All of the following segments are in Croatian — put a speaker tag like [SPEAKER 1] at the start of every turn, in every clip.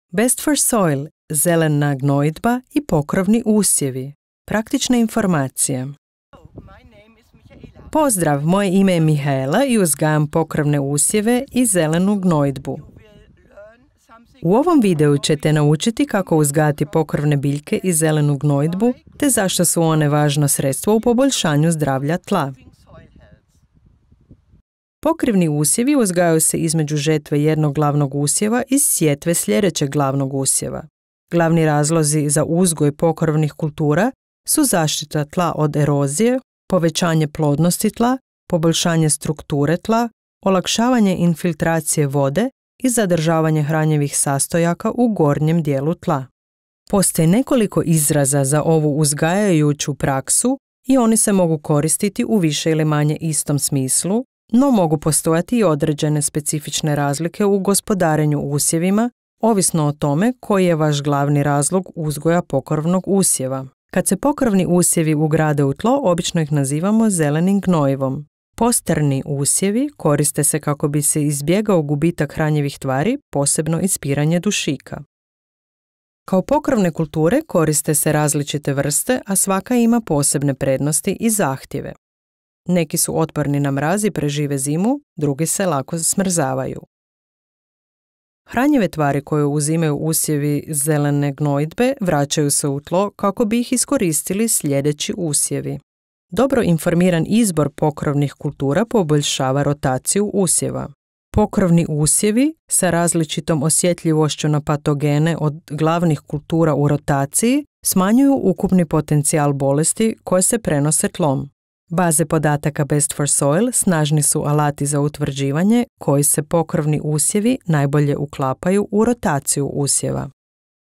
[SPEAKER 1] Best for soil, zelena gnojidba i pokrovni usjevi. Praktične informacije. Pozdrav, moje ime je Mihaela i uzgajam pokrovne usjeve i zelenu gnojidbu. U ovom videu ćete naučiti kako uzgajati pokrovne biljke i zelenu gnojidbu, te zašto su one važno sredstvo u poboljšanju zdravlja tla. Pokrivni usjevi uzgajaju se između žetve jednog glavnog usjeva i sjetve sljedećeg glavnog usjeva. Glavni razlozi za uzgoj pokrovnih kultura su zaštita tla od erozije, povećanje plodnosti tla, poboljšanje strukture tla, olakšavanje infiltracije vode i zadržavanje hranjivih sastojaka u gornjem dijelu tla. Postoji nekoliko izraza za ovu uzgajajuću praksu i oni se mogu koristiti u više ili manje istom smislu, no mogu postojati i određene specifične razlike u gospodarenju usjevima, ovisno o tome koji je vaš glavni razlog uzgoja pokrovnog usjeva. Kad se pokrovni usjevi ugrade u tlo, obično ih nazivamo zelenim gnojivom. Posterni usjevi koriste se kako bi se izbjegao gubitak hranjivih tvari, posebno ispiranje dušika. Kao pokrovne kulture koriste se različite vrste, a svaka ima posebne prednosti i zahtjeve. Neki su otporni na mraz i prežive zimu, drugi se lako smrzavaju. Hranjive tvari koje uzimaju usjevi zelene gnojidbe vraćaju se u tlo kako bi ih iskoristili sljedeći usjevi. Dobro informiran izbor pokrovnih kultura poboljšava rotaciju usjeva. Pokrovni usjevi sa različitom osjetljivošću na patogene od glavnih kultura u rotaciji smanjuju ukupni potencijal bolesti koje se prenose tlom. Baze podataka Best for soil snažni su alati za utvrđivanje koji se pokrovni usjevi najbolje uklapaju u rotaciju usjeva.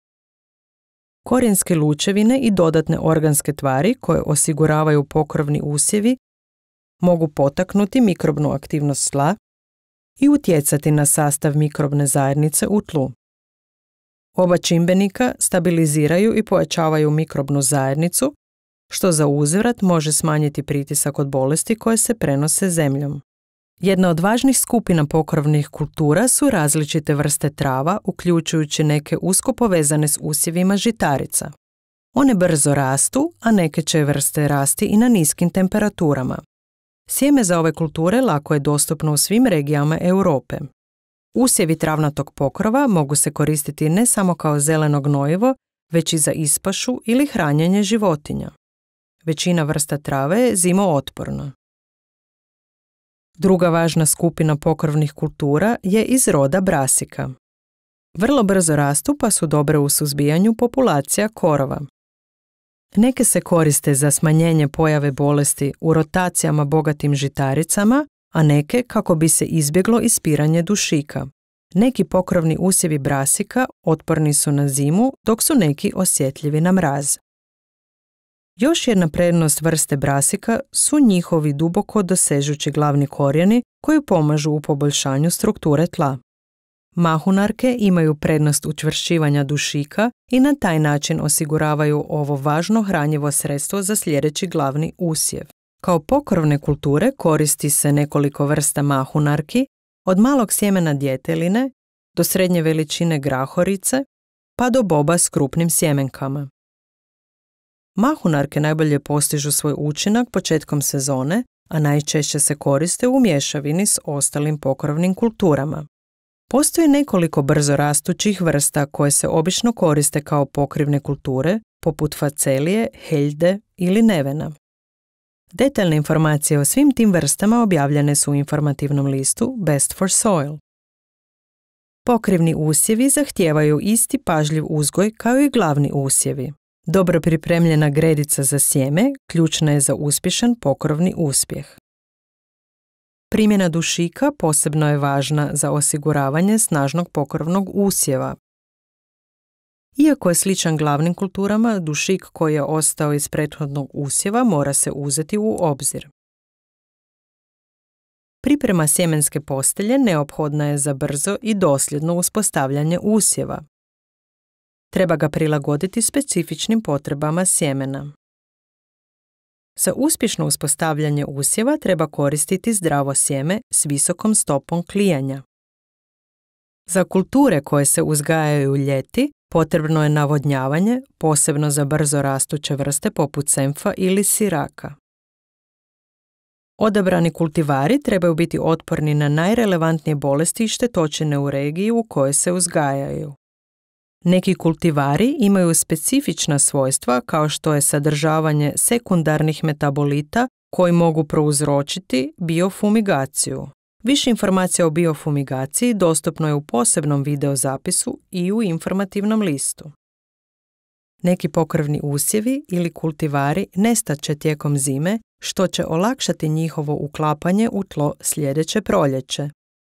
[SPEAKER 1] Korijenske lučevine i dodatne organske tvari koje osiguravaju pokrovni usjevi mogu potaknuti mikrobnu aktivnost tla i utjecati na sastav mikrobne zajednice u tlu. Oba čimbenika stabiliziraju i pojačavaju mikrobnu zajednicu, što za uzvrat može smanjiti pritisak od bolesti koje se prenose zemljom. Jedna od važnih skupina pokrovnih kultura su različite vrste trava, uključujući neke usko povezane s usjevima žitarica. One brzo rastu, a neke će vrste rasti i na niskim temperaturama. Sjeme za ove kulture lako je dostupno u svim regijama Europe. Usjevi travnatog pokrova mogu se koristiti ne samo kao zeleno gnojivo, već i za ispašu ili hranjenje životinja. Većina vrsta trave je zimootporna. Druga važna skupina pokrovnih kultura je iz roda brasika. Vrlo brzo rastu pa su dobre u suzbijanju populacija korova. Neke se koriste za smanjenje pojave bolesti u rotacijama bogatim žitaricama, a neke kako bi se izbjeglo ispiranje dušika. Neki pokrovni usjevi brasika otporni su na zimu, dok su neki osjetljivi na mraz. Još jedna prednost vrste brasika su njihovi duboko dosežući glavni korijeni koji pomažu u poboljšanju strukture tla. Mahunarke imaju prednost učvršćivanja dušika i na taj način osiguravaju ovo važno hranjivo sredstvo za sljedeći glavni usjev. Kao pokrovne kulture koristi se nekoliko vrsta mahunarki, od malog sjemena djeteline do srednje veličine grahorice pa do boba s krupnim sjemenkama. Mahunarke najbolje postižu svoj učinak početkom sezone, a najčešće se koriste u mješavini s ostalim pokrovnim kulturama. Postoji nekoliko brzo rastućih vrsta koje se obično koriste kao pokrivne kulture, poput facelije, heljde ili nevena. Detaljne informacije o svim tim vrstama objavljene su u informativnom listu Best for soil. Pokrivni usjevi zahtijevaju isti pažljiv uzgoj kao i glavni usjevi. Dobro pripremljena gredica za sjeme ključna je za uspješan pokrovni uspjeh. Primjena dušika posebno je važna za osiguravanje snažnog pokrovnog usjeva. Iako je sličan glavnim kulturama, dušik koji je ostao iz prethodnog usjeva mora se uzeti u obzir. Priprema sjemenske postelje neophodna je za brzo i dosljedno uspostavljanje usjeva. Treba ga prilagoditi specifičnim potrebama sjemena. Za uspješno uspostavljanje usjeva treba koristiti zdravo sjeme s visokom stopom klijanja. Za kulture koje se uzgajaju ljeti potrebno je navodnjavanje, posebno za brzo rastuće vrste poput senfa ili siraka. Odabrani kultivari trebaju biti otporni na najrelevantnije bolesti i štetočine u regiji u kojoj se uzgajaju. Neki kultivari imaju specifična svojstva kao što je sadržavanje sekundarnih metabolita koji mogu prouzročiti biofumigaciju. Više informacija o biofumigaciji dostupno je u posebnom videozapisu i u informativnom listu. Neki pokrvni usjevi ili kultivari nestat će tijekom zime, što će olakšati njihovo uklapanje u tlo sljedeće proljeće.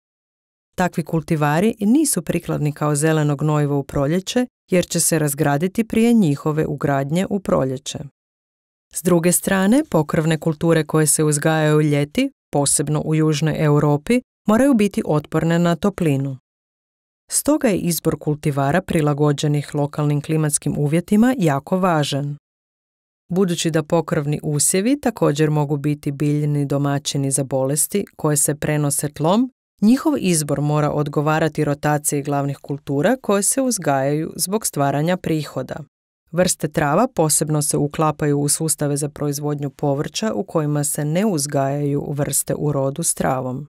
[SPEAKER 1] Takvi kultivari nisu prikladni kao zeleno gnojivo u proljeće jer će se razgraditi prije njihove ugradnje u proljeće. S druge strane, pokrvne kulture koje se uzgajaju ljeti, posebno u južnoj Europi, moraju biti otporne na toplinu. Stoga je izbor kultivara prilagođenih lokalnim klimatskim uvjetima jako važan. Budući da pokrvni usjevi također mogu biti biljni domaćini za bolesti koje se prenose tlom, njihov izbor mora odgovarati rotaciji glavnih kultura koje se uzgajaju zbog stvaranja prihoda. Vrste trava posebno se uklapaju u sustave za proizvodnju povrća u kojima se ne uzgajaju vrste u rodu s travom.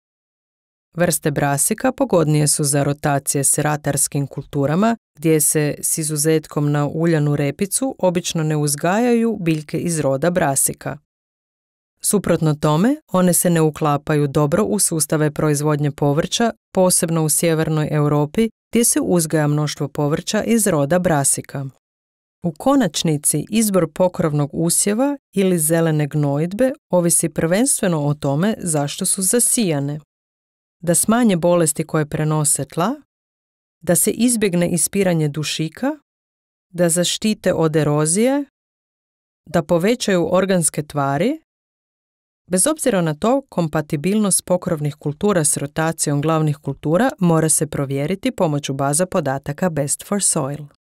[SPEAKER 1] Vrste brasika pogodnije su za rotacije s ratarskim kulturama, gdje se s izuzetkom na uljanu repicu obično ne uzgajaju biljke iz roda brasika. Suprotno tome, one se ne uklapaju dobro u sustave proizvodnje povrća, posebno u sjevernoj Europi, gdje se uzgaja mnoštvo povrća iz roda brasika. U konačnici, izbor pokrovnog usjeva ili zelene gnojidbe ovisi prvenstveno o tome zašto su zasijane. Da smanje bolesti koje prenose tla, da se izbjegne ispiranje dušika, da zaštite od erozije, da povećaju organske tvari. Bez obzira na to, kompatibilnost pokrovnih kultura s rotacijom glavnih kultura mora se provjeriti pomoću baza podataka Best for Soil.